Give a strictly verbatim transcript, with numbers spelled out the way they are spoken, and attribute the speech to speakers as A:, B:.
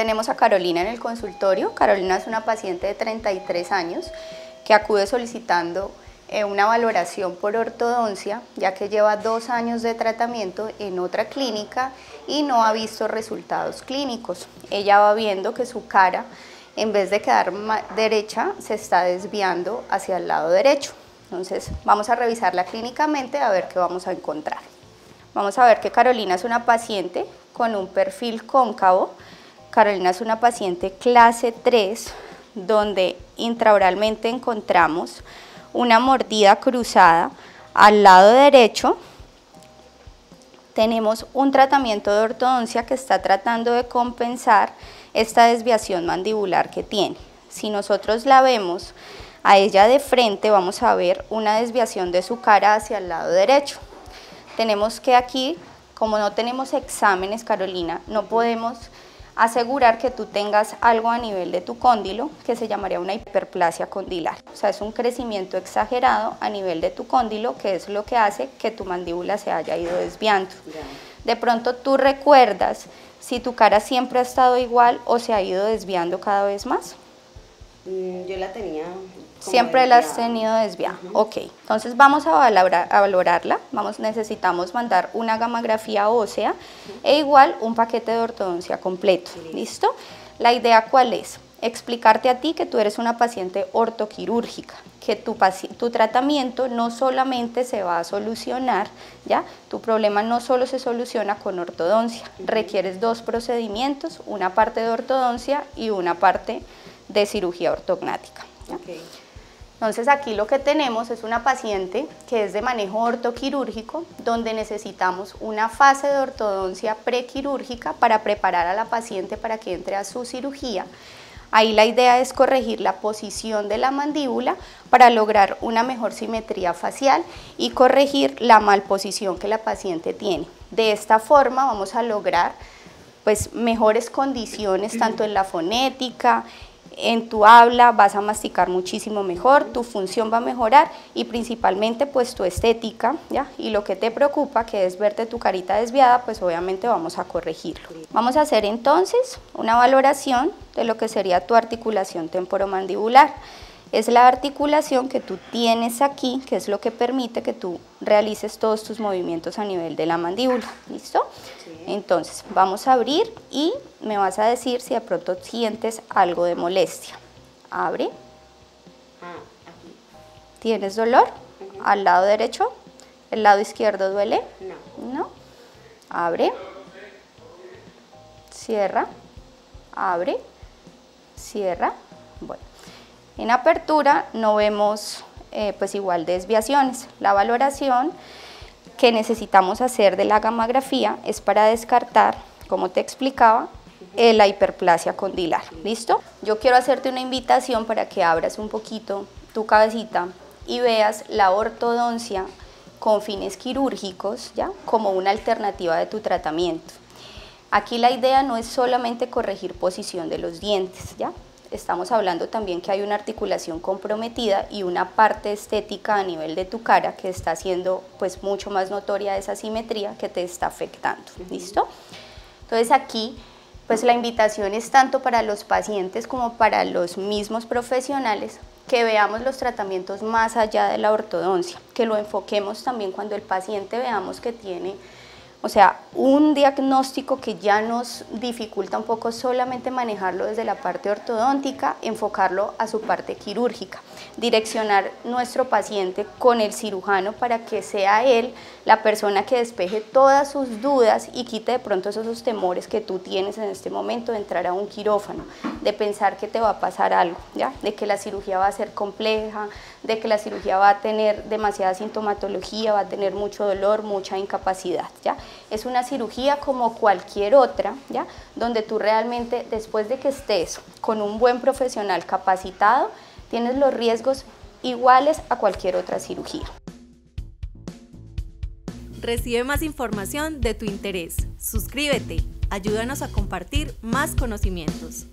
A: Tenemos a Carolina en el consultorio. Carolina es una paciente de treinta y tres años que acude solicitando eh, una valoración por ortodoncia, ya que lleva dos años de tratamiento en otra clínica y no ha visto resultados clínicos. Ella va viendo que su cara, en vez de quedar derecha, se está desviando hacia el lado derecho. Entonces vamos a revisarla clínicamente a ver qué vamos a encontrar. Vamos a ver que Carolina es una paciente con un perfil cóncavo. Carolina es una paciente clase tres, donde intraoralmente encontramos una mordida cruzada al lado derecho. Tenemos un tratamiento de ortodoncia que está tratando de compensar esta desviación mandibular que tiene. Si nosotros la vemos a ella de frente, vamos a ver una desviación de su cara hacia el lado derecho. Tenemos que aquí, como no tenemos exámenes, Carolina, no podemos asegurar que tú tengas algo a nivel de tu cóndilo que se llamaría una hiperplasia condilar. O sea, es un crecimiento exagerado a nivel de tu cóndilo, que es lo que hace que tu mandíbula se haya ido desviando. De pronto tú recuerdas si tu cara siempre ha estado igual o se ha ido desviando cada vez más.
B: Mm, yo la tenía como
A: Siempre
B: desviada.
A: la has tenido desviada.
B: Uh-huh.
A: Ok, entonces vamos a, valorar, a valorarla. Vamos, necesitamos mandar una gamografía ósea uh-huh. e igual un paquete de ortodoncia completo.
B: Sí.
A: ¿Listo? La idea, ¿cuál es? Explicarte a ti que tú eres una paciente ortoquirúrgica, que tu, tu tratamiento no solamente se va a solucionar, ¿ya? Tu problema no solo se soluciona con ortodoncia, uh-huh. requieres dos procedimientos, una parte de ortodoncia y una parte de cirugía ortognática. ¿ya?
B: Okay.
A: Entonces aquí lo que tenemos es una paciente que es de manejo ortoquirúrgico, donde necesitamos una fase de ortodoncia prequirúrgica para preparar a la paciente para que entre a su cirugía. Ahí la idea es corregir la posición de la mandíbula para lograr una mejor simetría facial y corregir la malposición que la paciente tiene. De esta forma vamos a lograr pues, mejores condiciones tanto en la fonética, en tu habla, vas a masticar muchísimo mejor, tu función va a mejorar y principalmente pues tu estética, ¿ya? Y lo que te preocupa, que es verte tu carita desviada, pues obviamente vamos a corregirlo. Vamos a hacer entonces una valoración de lo que sería tu articulación temporomandibular. Es la articulación que tú tienes aquí, que es lo que permite que tú realices todos tus movimientos a nivel de la mandíbula, ¿listo? Sí. Entonces, vamos a abrir y me vas a decir si de pronto sientes algo de molestia. Abre.
B: Ah, aquí.
A: ¿Tienes dolor? Uh-huh. ¿Al lado derecho? ¿El lado izquierdo duele?
B: No.
A: ¿No? Abre. Cierra. Abre. Cierra. Bueno. En apertura no vemos eh, pues igual desviaciones. La valoración que necesitamos hacer de la gamografía es para descartar, como te explicaba, eh, la hiperplasia condilar. ¿Listo? Yo quiero hacerte una invitación para que abras un poquito tu cabecita y veas la ortodoncia con fines quirúrgicos, ¿ya? Como una alternativa de tu tratamiento. Aquí la idea no es solamente corregir posición de los dientes, ¿ya? Estamos hablando también que hay una articulación comprometida y una parte estética a nivel de tu cara que está haciendo pues mucho más notoria esa simetría que te está afectando, ¿listo? Entonces aquí pues la invitación es tanto para los pacientes como para los mismos profesionales que veamos los tratamientos más allá de la ortodoncia, que lo enfoquemos también cuando el paciente veamos que tiene O sea, un diagnóstico que ya nos dificulta un poco solamente manejarlo desde la parte ortodóntica, enfocarlo a su parte quirúrgica, direccionar nuestro paciente con el cirujano para que sea él la persona que despeje todas sus dudas y quite de pronto esos temores que tú tienes en este momento de entrar a un quirófano, de pensar que te va a pasar algo, ¿ya? De que la cirugía va a ser compleja, de que la cirugía va a tener demasiada sintomatología, va a tener mucho dolor, mucha incapacidad, ¿ya? Es una cirugía como cualquier otra, ¿ya? Donde tú realmente, después de que estés con un buen profesional capacitado, tienes los riesgos iguales a cualquier otra cirugía.
C: Recibe más información de tu interés. Suscríbete. Ayúdanos a compartir más conocimientos.